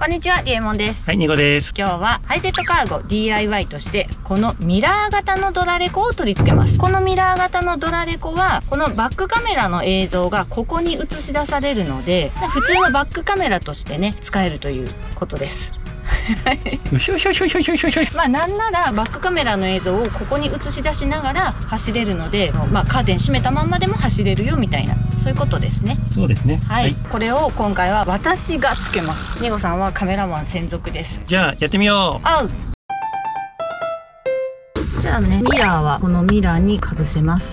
こんにちは、りえもんです。 はい、ニコです。 今日はハイゼットカーゴ DIY としてこのミラー型のドラレコを取り付けます。このミラー型のドラレコはこのバックカメラの映像がここに映し出されるので、普通のバックカメラとしてね使えるということです。まあなんならバックカメラの映像をここに映し出しながら走れるので、まあカーテン閉めたまんまでも走れるよみたいな、そういうことですね。 そうですね。 はい、これを今回は私がつけます。ニゴさんはカメラマン専属です。 じゃあやってみよう。 じゃあね、ミラーはこのミラーにかぶせます。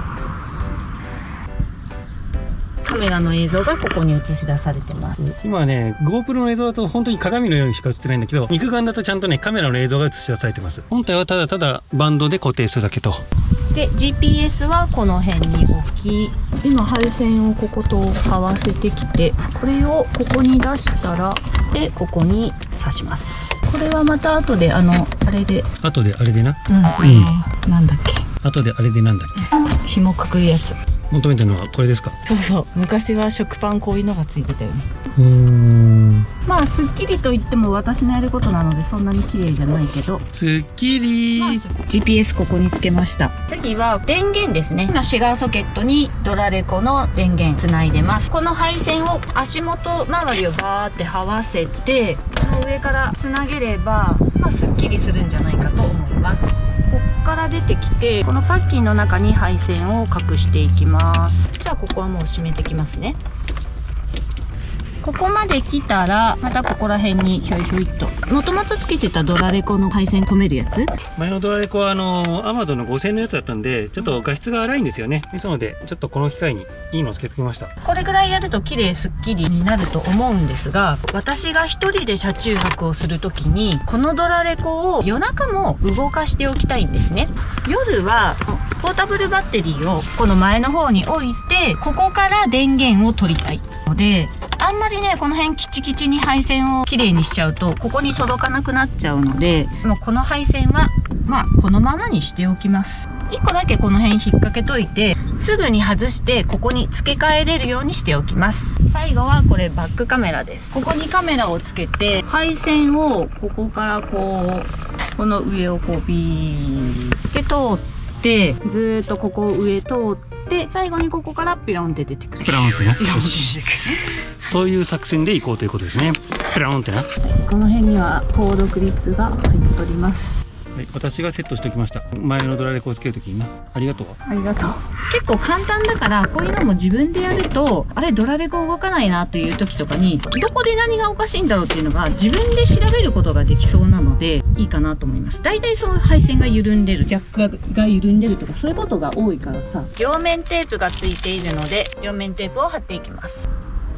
カメラの映像がここに映し出されてます。 今はね GoPro の映像だと本当に鏡のようにしか映ってないんだけど、肉眼だとちゃんとねカメラの映像が映し出されてます。本体はただただバンドで固定するだけと。 で GPS はこの辺に置き、今配線をここと合わせてきて、これをここに出したらでここに挿します。これはまた後であれでな、 なんだっけ、 後であれでなんだっけ、 紐くくるやつ求めてるのはこれですか？ そうそう、昔は食パンこういうのがついてたよね。まあすっきりと言っても私のやることなのでそんなに綺麗じゃないけど、 すっきり、 GPS ここにつけました。次は電源ですね。今シガーソケットにドラレコの電源つないでます。この配線を足元周りをバーって這わせて、この上からつなげればまあすっきりするんじゃないかと思います。こっから出てきて、このパッキンの中に配線を隠していきます。じゃあここはもう閉めてきますね。ここまで来たらまたここら辺にひょいひょいっと、もともとつけてたドラレコの配線止めるやつ、 前のドラレコはAmazon の5000円のやつだったんでちょっと画質が荒いんですよね。ですのでちょっとこの機会にいいのをつけてきました。 これぐらいやると綺麗すっきりになると思うんですが、私が一人で車中泊をする時にこのドラレコを夜中も動かしておきたいんですね。夜はポータブルバッテリーをこの前の方に置いて、ここから電源を取りたいので、あんまりねこの辺キチキチに配線をきれいにしちゃうとここに届かなくなっちゃうので、もうこの配線はまあこのままにしておきます。1個だけこの辺引っ掛けといて、すぐに外してここに付け替えれるようにしておきます。最後はこれバックカメラです。ここにカメラをつけて、配線をここからこうこの上をこうビーって通って、ずーっとここを上通って、最後にここからピロンって出てくる。 ピロンってなそういう作戦でいこうということですね。ピロンってな。 この辺にはコードクリップが入っております。 はい、私がセットしておきました。前のドラレコをつけるときにな。ありがとう。 ありがとう。結構簡単だから、こういうのも自分でやると、あれドラレコ動かないなという時とかに、どこで何がおかしいんだろうっていうのが自分で調べることができそうなので、いいかなと思います。大体そういう配線が緩んでる、ジャックが緩んでるとかそういうことが多いからさ。両面テープがついているので、両面テープを貼っていきます。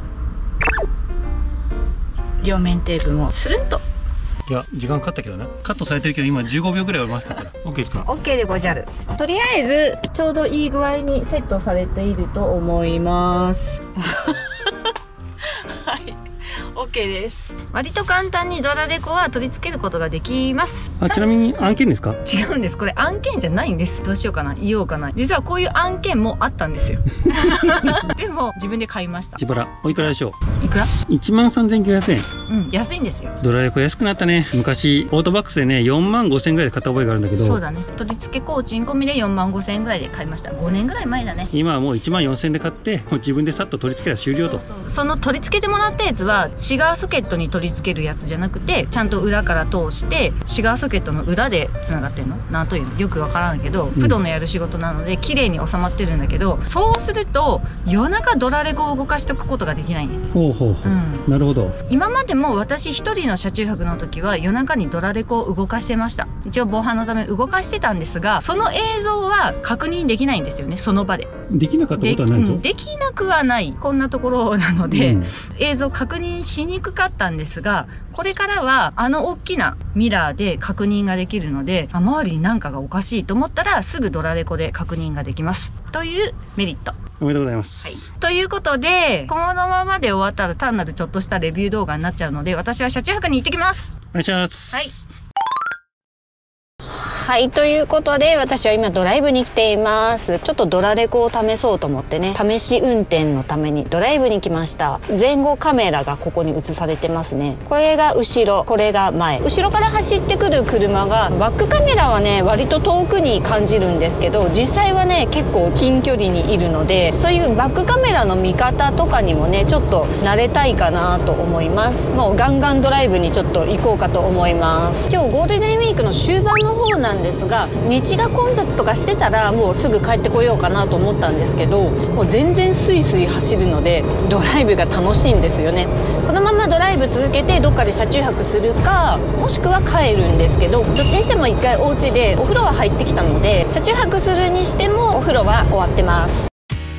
両面テープもスルンと。 いや時間かかったけどな。カットされてるけど今15秒ぐらい終わりましたから OK ですか？ OK でごじゃる。とりあえずちょうどいい具合にセットされていると思いますはい、OK です。割と簡単にドラレコは取り付けることができます。 ちなみに案件ですか？ 違うんです。これ案件じゃないんです。どうしようかな、言おうかな。実はこういう案件もあったんですよでも自分で買いました。 自腹おいくらでしょう？ いくら ？13,900円。 安いんですよ。 ドラレコ安くなったね。昔オートバックスでね45,000円ぐらいで買った覚えがあるんだけど、 そうだね、取り付け工賃込みで45,000円ぐらいで買いました。5年ぐらい前だね。 今はもう14,000円で買って、もう自分でさっと取り付けたら終了と。 その取り付けてもらったやつはシガーソケットに取り付けるやつじゃなくて、ちゃんと裏から通してシガーソケットの裏でつながってんの、なんというのよくわからんけど、プロのやる仕事なので綺麗に収まってるんだけど、そうすると夜中ドラレコを動かしとくことができないね。 ほうほうほう、なるほど。 今までも私一人の車中泊の時は夜中にドラレコを動かしてました。一応防犯のため動かしてたんですが、その映像は確認できないんですよね、その場で。 できなかったことはないぞ。 できなくはない、こんなところなので、映像確認しにくかったんですが、これからは大きなミラーで確認ができるので、周りに何かがおかしいと思ったらすぐドラレコで確認ができますというメリット。 おめでとうございます。 はい、ということで、このままで終わったら単なるちょっとしたレビュー動画になっちゃうので、私は車中泊に行ってきます。 お願いします。 はい。 はい、ということで私は今ドライブに来ています。ちょっとドラレコを試そうと思ってね、試し運転のためにドライブに来ました。前後カメラがここに映されてますね。これが後ろ、これが前。後ろから走ってくる車が、バックカメラはね割と遠くに感じるんですけど、実際はね結構近距離にいるので、そういうバックカメラの見方とかにもねちょっと慣れたいかなと思います。もうガンガンドライブにちょっと行こうかと思います。今日ゴールデンウィークの終盤の方なんですが、道が混雑とかしてたらもうすぐ帰ってこようかなと思ったんですけど、もう全然スイスイ走るのでドライブが楽しいんですよね。このままドライブ続けてどっかで車中泊するか、もしくは帰るんですけど、どっちにしても一回お家でお風呂は入ってきたので、車中泊するにしてもお風呂は終わってます。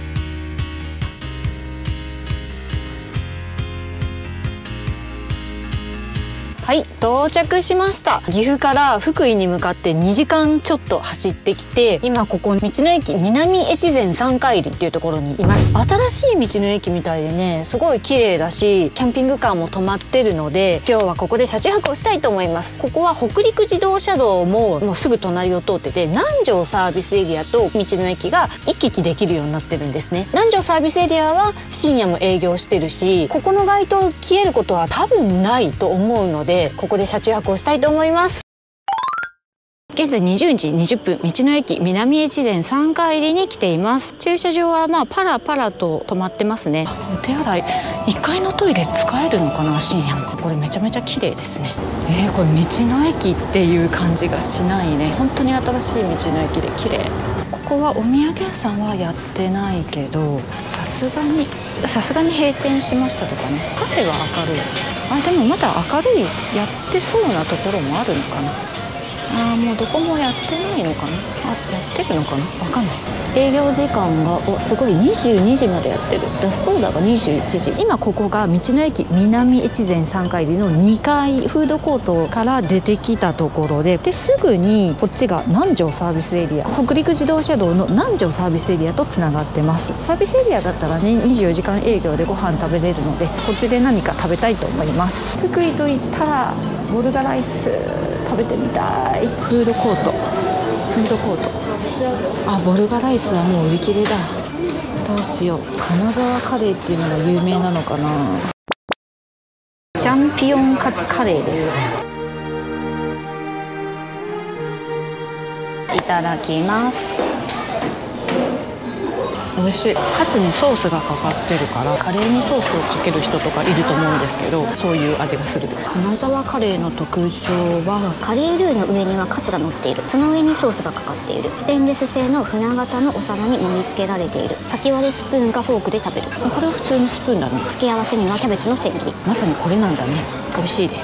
はい、到着しました。岐阜から福井に向かって2時間ちょっと走ってきて、今ここ道の駅南越前三海里っていうところにいます。新しい道の駅みたいでね、すごい綺麗だし、キャンピングカーも止まってるので、今日はここで車中泊をしたいと思います。ここは北陸自動車道もうすぐ隣を通ってて、南城サービスエリアと道の駅が行き来できるようになってるんですね。南城サービスエリアは深夜も営業してるし、ここの街灯消えることは多分ないと思うので、ここで車中泊をしたいと思います。現在20時20分、道の駅南越前三海里に来ています。駐車場はパラパラと止まってますね。お手洗い、1階のトイレ使えるのかな、深夜も。これめちゃめちゃ綺麗ですね。これ道の駅っていう感じがしないね。本当に新しい道の駅で綺麗。ここはお土産屋さんはやってないけど、さすがに閉店しましたとかね。カフェは明るい。でもまだ明るい、やってそうなところもあるのかな。もうどこもやってないのかな。やってるのかな、わかんない。営業時間がすごい22時までやってる。ラストオーダーが21時。今ここが道の駅南越前三海里の2階フードコートから出てきたところで、すぐにこっちが南城サービスエリア、北陸自動車道の南城サービスエリアとつながってます。サービスエリアだったらね24時間営業でご飯食べれるので、こっちで何か食べたいと思います。福井といったらボルガライス食べてみたい。フードコート、ボルガライスはもう売り切れだ。どうしよう。金沢カレーっていうのが有名なのかな。チャンピオンカツカレーです。いただきます。美味しい。カツにソースがかかってるから、カレーにソースをかける人とかいると思うんですけど、そういう味がする。金沢カレーの特徴は、カレールーの上にはカツが乗っている。その上にソースがかかっている。ステンレス製の船型のお皿に盛り付けられている。先割れスプーンかフォークで食べる。これは普通のスプーンだね。付け合わせにはキャベツの千切り。まさにこれなんだね。美味しいです。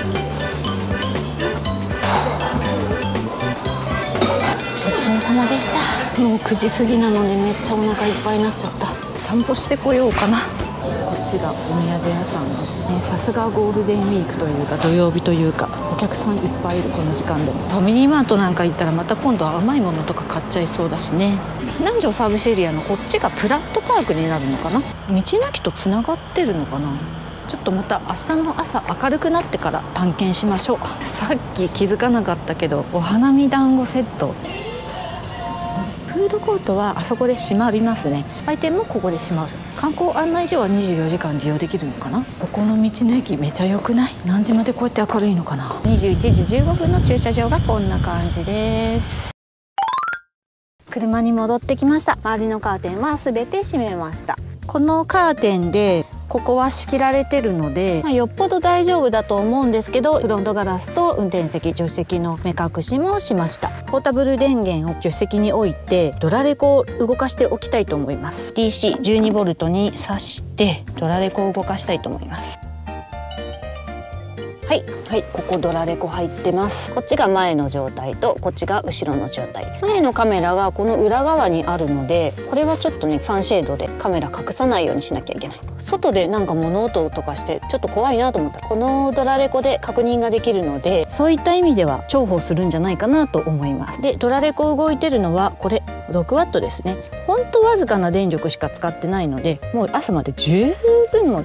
ごちそうさまでした。もう9時過ぎなのでめっちゃお腹いっぱいになっちゃった。散歩してこようかな。こっちがお土産屋さんですね。さすがゴールデンウィークというか土曜日というか、お客さんいっぱいいる。この時間でもファミリーマートなんか行ったらまた今度は甘いものとか買っちゃいそうだしね。南城サービスエリアのこっちがプラットパークになるのかな。道の駅とつながってるのかな。ちょっとまた明日の朝明るくなってから探検しましょう。さっき気づかなかったけど、お花見団子セット。フードコートはあそこで閉まりますね。売店もここで閉まる。観光案内所は24時間利用できるのかな。ここの道の駅めちゃ良くない？何時までこうやって明るいのかな。21時15分の駐車場がこんな感じです。車に戻ってきました。周りのカーテンは全て閉めました。このカーテンでここは仕切られてるので、よっぽど大丈夫だと思うんですけど、フロントガラスと運転席、助手席の目隠しもしました。ポータブル電源を助手席に置いてドラレコを動かしておきたいと思います。 DC12V に挿してドラレコを動かしたいと思います。はい、ここドラレコ入ってます。こっちが前の状態とこっちが後ろの状態。前のカメラがこの裏側にあるので、これはちょっとねサンシェードでカメラ隠さないようにしなきゃいけない。外でなんか物音とかしてちょっと怖いなと思ったら、このドラレコで確認ができるので、そういった意味では重宝するんじゃないかなと思います。でドラレコ動いてるのはこれ6W ですね。ほんとわずかな電力しか使ってないので、もう朝まで十分持ちます。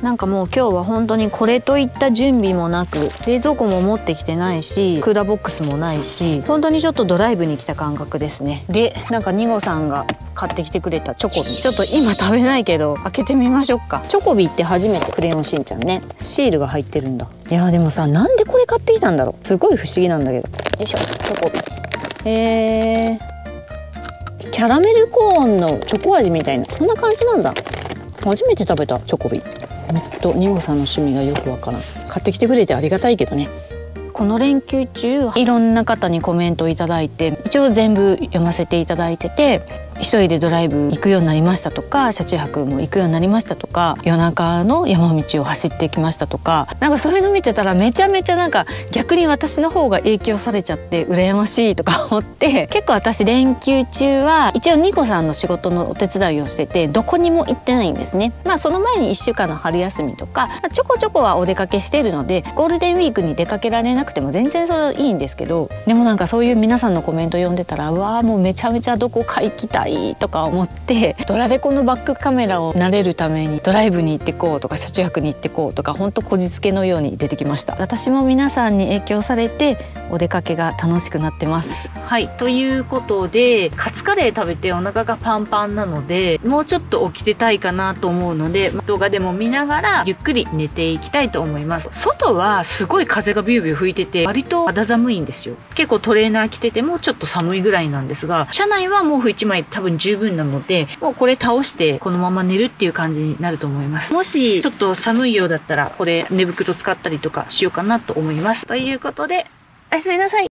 なんかもう今日は本当にこれといった準備もなく、冷蔵庫も持ってきてないし、クーラーボックスもないし、本当にちょっとドライブに来た感覚ですね。で、なんかニゴさんが買ってきてくれたチョコビ、ちょっと今食べないけど開けてみましょうか。チョコビって初めてクレヨンしんちゃんね、シールが入ってるんだ。いやでもさ、なんでこれ買ってきたんだろう、すごい不思議なんだけど。よいしょ、チョコビ。キャラメルコーンのチョコ味みたいな、そんな感じなんだ。初めて食べたチョコビ。ニゴさんの趣味がよくわからん。買ってきてくれてありがたいけどね。この連休中いろんな方にコメントをいただいて、一応全部読ませていただいてて、一人でドライブ行くようになりましたとか、車中泊も行くようになりましたとか、夜中の山道を走ってきましたとか、なんかそういうの見てたらめちゃめちゃなんか逆に私の方が影響されちゃって羨ましいとか思って、結構私連休中は一応ニコさんの仕事のお手伝いをしてて、どこにも行ってないんですね。まあその前に1週間の春休みとかちょこちょこはお出かけしてるので、ゴールデンウィークに出かけられなくても全然それはいいんですけど、でもなんかそういう皆さんのコメント読んでたら、うわーもうめちゃめちゃどこか行きたいとか思って、ドラレコのバックカメラを慣れるためにドライブに行ってこうとか、車中泊に行ってこうとか、ほんとこじつけのように出てきました。私も皆さんに影響されてお出かけが楽しくなってます。はい、ということでカツカレー食べてお腹がパンパンなので、もうちょっと起きてたいかなと思うので、動画でも見ながらゆっくり寝ていきたいと思います。外はすごい風がビュービュー吹いてて、割と肌寒いんですよ。結構トレーナー着ててもちょっと寒いぐらいなんですが、車内は毛布1枚多分十分なので、もうこれ倒してこのまま寝るっていう感じになると思います。もしちょっと寒いようだったら、これ寝袋使ったりとかしようかなと思います。ということで、おやすみなさい。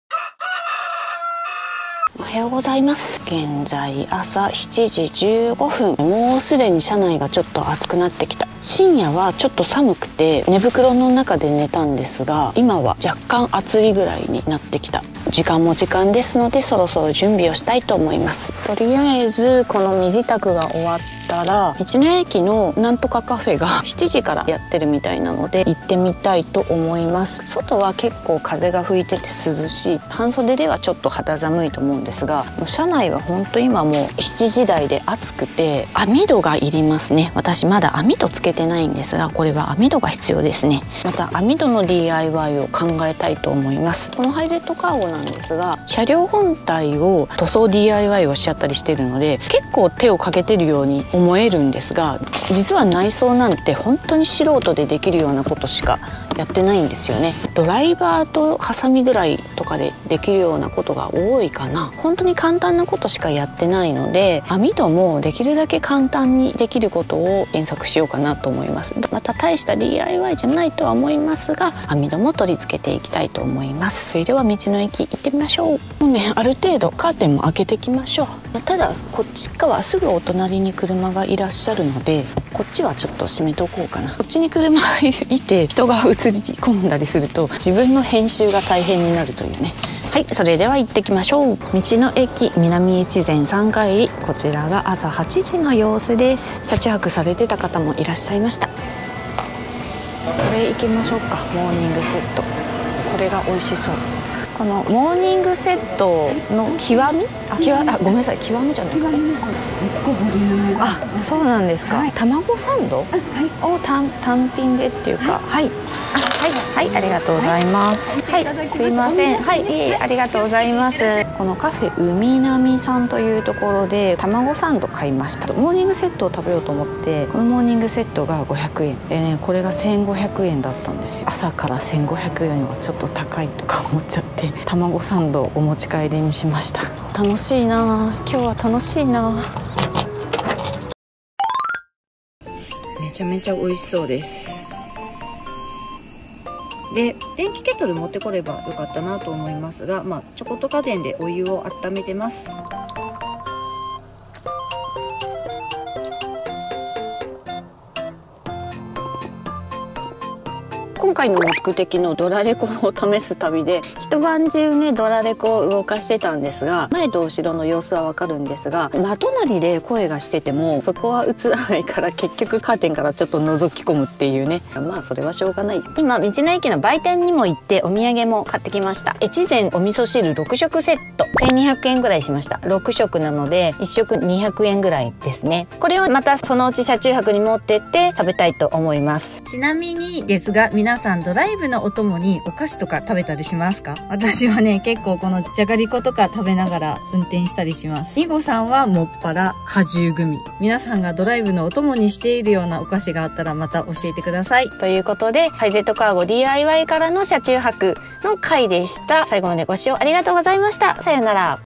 おはようございます。現在朝7時15分。もうすでに車内がちょっと暑くなってきた。深夜はちょっと寒くて寝袋の中で寝たんですが、今は若干暑いぐらいになってきた。時間も時間ですので、そろそろ準備をしたいと思います。とりあえずこの身支度が終わったら、道の駅のなんとかカフェが7時からやってるみたいなので行ってみたいと思います。外は結構風が吹いてて涼しい。半袖ではちょっと肌寒いと思うんですが、もう車内は本当今もう7時台で暑くて、網戸がいりますね。私まだ網戸つけてないんですが、これは網戸が必要ですね。また網戸の DIY を考えたいと思います。このハイゼットカーゴなんですが、車両本体を塗装 DIY をしちゃったりしてるので、結構手をかけてるように思えるんですが、実は内装なんて本当に素人でできるようなことしかやってないんですよね。ドライバーとハサミぐらいとかでできるようなことが多いかな。本当に簡単なことしかやってないので、網戸もできるだけ簡単にできることを検索しようかなと思います。また大した DIY じゃないとは思いますが、網戸も取り付けていきたいと思います。それでは道の駅行ってみましょう。もうね、ある程度カーテンも開けていきましょう。ただこっち側すぐお隣に車がいらっしゃるので、こっちはちょっと閉めとこうかな。こっちに車がいて人が映り込んだりすると自分の編集が大変になるというね。はい、それでは行ってきましょう。道の駅南越前3階入り、こちらが朝8時の様子です。車中泊されてた方もいらっしゃいました。これ行きましょうか。モーニングセット、これが美味しそう。このモーニングセットの極み、ごめんなさい、極みじゃないか。あ、そうなんですか。卵サンドを単品でっていうか、はい。はい、ありがとうございます。はい、すいません。はい、ありがとうございます。このカフェ海波さんというところで卵サンド買いました。モーニングセットを食べようと思って、このモーニングセットが500円でね、これが1500円だったんですよ。朝から1500円はちょっと高いとか思っちゃって、卵サンドをお持ち帰りにしました。楽しいな、今日は楽しいな。めちゃめちゃ美味しそうです。で、電気ケトル持ってこればよかったなと思いますが、ちょこっと家電でお湯を温めてます。 今回の目的のドラレコを試す旅で一晩中ねドラレコを動かしてたんですが、前と後ろの様子はわかるんですが、真隣で声がしててもそこは映らないから結局カーテンからちょっと覗き込むっていうね、まあそれはしょうがない。今道の駅の売店にも行ってお土産も買ってきました。越前お味噌汁6食セット1200円ぐらいしました。6食なので1食200円ぐらいですね。これをまたそのうち車中泊に持ってって食べたいと思います。ちなみにですが、皆さんドライブのお供にお菓子とか食べたりしますか？私はね結構このじゃがりことか食べながら運転したりします。みごさんはもっぱら果汁グミ。皆さんがドライブのお供にしているようなお菓子があったらまた教えてください。ということでハイゼットカーゴ DIY からの車中泊の回でした。最後までご視聴ありがとうございました。さようなら。